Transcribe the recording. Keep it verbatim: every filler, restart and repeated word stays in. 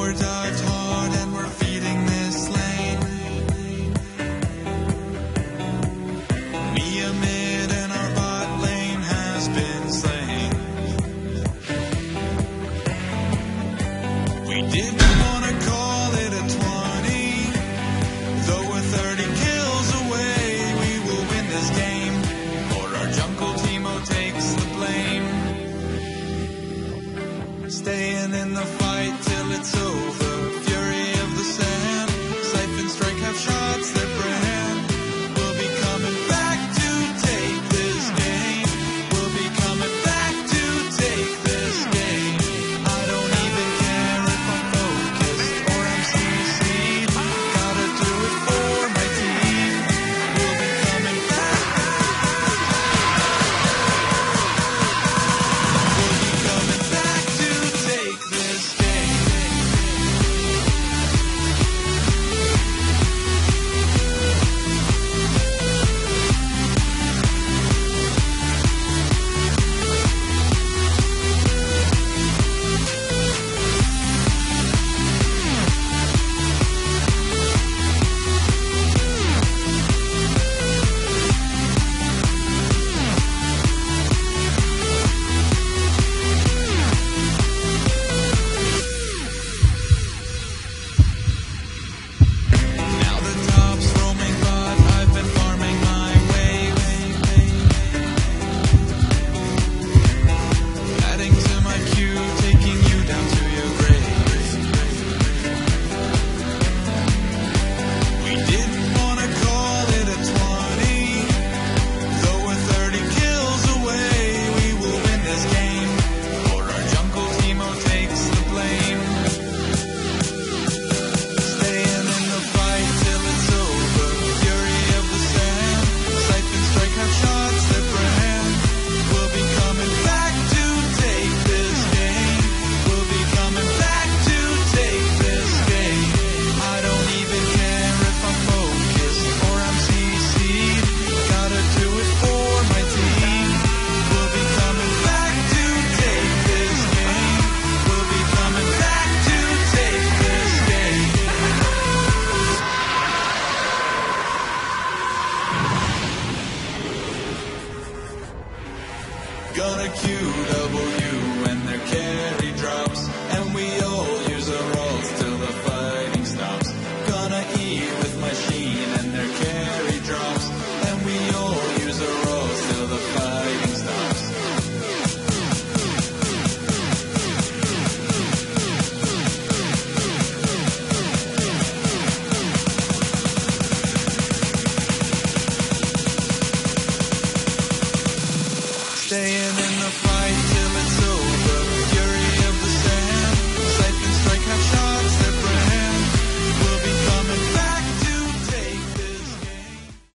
dived hard and we're feeding this lane. Mia mid and our bot lane has been slain. We didn't want to call it a twenty, though we're thirty kills away. We will win this game, or our jungle Teemo takes the blame. Staying in the fight till it's over. Fury of the sand. Siphon strike have shots their brand. We'll be coming back to take this game. We'll be coming back to take this game. I don't even care if I'm focused or I'm C C'd. Gotta do it for my team. We'll be coming back. We'll be coming back to take this game. Now the top's roaming, but I've been farming my way. Adding to my queue, taking you down to your grave. We didn't wanna call it a twenty, though we're thirty kills away. We will win this game, or our jungle Teemo takes the blame. Staying in the fight till it's over. Fury of the sand. Siphon strike have shots their brand. We'll be coming back to take this game. We'll be coming back to take this game. I don't even care if I'm focused or I'm C C'd. Gotta do it for my team. We'll be coming back to take this game. We'll be coming back to take this game. Gonna Q W when their carry drops, and we all use our ults till the fighting stops. Gonna E with my Sheen and their carry drops, and we all use our ults till the fighting stops. Staying in